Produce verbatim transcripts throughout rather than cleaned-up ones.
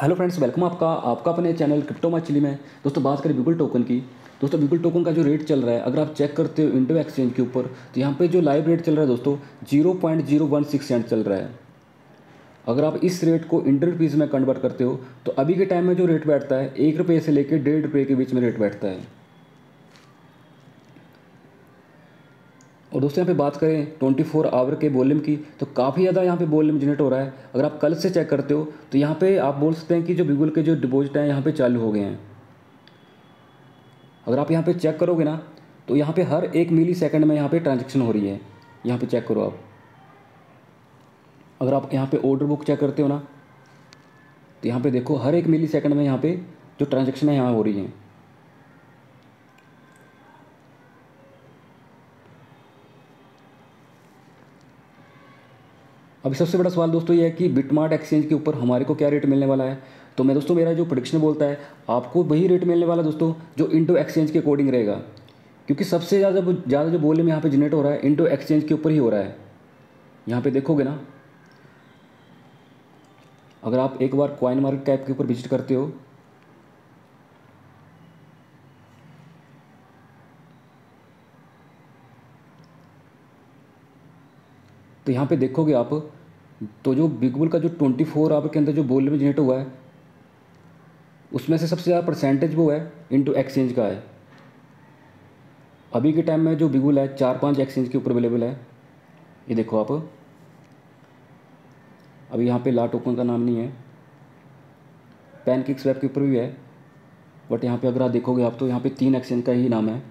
Hello friends, welcome आपका आपका अपने चैनल क्रिप्टो मछली में। दोस्तों बात करें बिगुल टोकन की। दोस्तों बिगुल टोकन का जो रेट चल रहा है, अगर आप चेक करते हो इंडो एक्सचेंज के ऊपर, तो यहाँ पे जो लाइव रेट चल रहा है दोस्तों zero point zero one six cent चल रहा है। अगर आप इस रेट को इंडियन रुपीज़ में कन्वर्ट करते हो तो अभी के टाइम में जो रेट बैठता है एक रुपये से लेकर डेढ़ रुपये के बीच में रेट बैठता है। और दोस्तों यहाँ पे बात करें ट्वेंटी फोर आवर के वॉल्यूम की, तो काफ़ी ज़्यादा यहाँ पे वॉल्यूम जनरेट हो रहा है। अगर आप कल से चेक करते हो तो यहाँ पे आप बोल सकते हैं कि जो बिगुल के जो डिपॉजिट हैं यहाँ पे चालू हो गए हैं। अगर आप यहाँ पे चेक करोगे ना, तो यहाँ पे हर एक मिली सेकंड में यहाँ पे ट्रांजेक्शन हो रही है। यहाँ पे चेक करो आप। अगर आप यहाँ पे ऑर्डर बुक चेक करते हो ना, तो यहाँ पे देखो हर एक मिली सेकंड में यहाँ पे जो ट्रांजेक्शन है यहाँ हो रही हैं। अभी सबसे बड़ा सवाल दोस्तों ये है कि बिटमार्ट एक्सचेंज के ऊपर हमारे को क्या रेट मिलने वाला है। तो मैं दोस्तों मेरा जो प्रेडिक्शन बोलता है आपको वही रेट मिलने वाला दोस्तों जो इंडो एक्सचेंज के अकॉर्डिंग रहेगा, क्योंकि सबसे ज़्यादा ज़्यादा जो वॉल्यूम यहाँ पे जनरेट हो रहा है इंडो एक्सचेंज के ऊपर ही हो रहा है। यहाँ पे देखोगे ना, अगर आप एक बार कॉइन मार्केट कैप के ऊपर विजिट करते हो तो यहाँ पे देखोगे आप, तो जो बिगबुल का जो ट्वेंटी फोर आवर के अंदर जो वॉल्यूम जनरेट हुआ है उसमें से सबसे ज़्यादा परसेंटेज वो है इंडो एक्सचेंज का है। अभी के टाइम में जो बिगुल है चार पांच एक्सचेंज के ऊपर अवेलेबल है। ये देखो आप, अभी यहाँ पे ला टोकन का नाम नहीं है, पैनकेक स्वैप के ऊपर भी है, बट यहाँ पे अगर आप देखोगे आप तो यहाँ पे तीन एक्सचेंज का ही नाम है।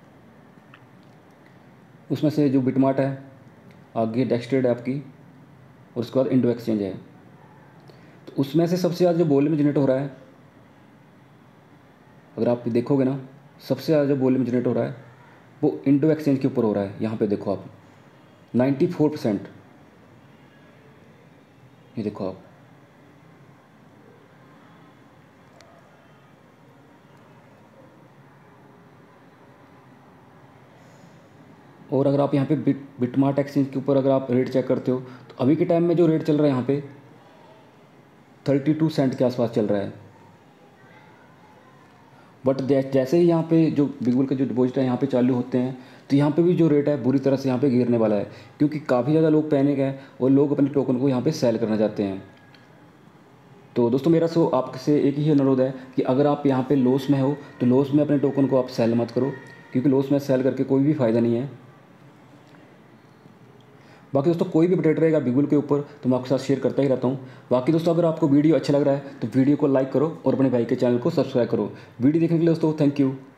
उसमें से जो बिटमार्ट है, आगे डेक्सट्रेड है आपकी, और उसके बाद इंडो एक्सचेंज है। तो उसमें से सबसे ज़्यादा जो वॉल्यूम जनरेट हो रहा है, अगर आप देखोगे ना, सबसे ज़्यादा जो वॉल्यूम जनरेट हो रहा है वो इंडो एक्सचेंज के ऊपर हो रहा है। यहाँ पे देखो आप नाइन्टी फोर परसेंट, ये देखो आप। और अगर आप यहाँ पे बिट बिटमार्ट एक्सचेंज के ऊपर अगर आप रेट चेक करते हो तो अभी के टाइम में जो रेट चल रहा है यहाँ पे थर्टी टू सेंट के आसपास चल रहा है। बट जैसे ही यहाँ पे जो बिगुल के जो डिपॉजिट है यहाँ पे चालू होते हैं तो यहाँ पे भी जो रेट है बुरी तरह से यहाँ पे गिरने वाला है, क्योंकि काफ़ी ज़्यादा लोग पैनिक है और लोग अपने टोकन को यहाँ पे सेल करना चाहते हैं। तो दोस्तों मेरा सो आपसे एक ही अनुरोध है कि अगर आप यहाँ पे लॉस में हो तो लॉस में अपने टोकन को आप सेल मत करो, क्योंकि लॉस में सेल करके कोई भी फ़ायदा नहीं है। बाकी दोस्तों कोई भी अपडेट रहेगा बिगुल के ऊपर तो मैं आपके साथ शेयर करता ही रहता हूँ। बाकी दोस्तों अगर आपको वीडियो अच्छा लग रहा है तो वीडियो को लाइक करो और अपने भाई के चैनल को सब्सक्राइब करो। वीडियो देखने के लिए दोस्तों थैंक यू।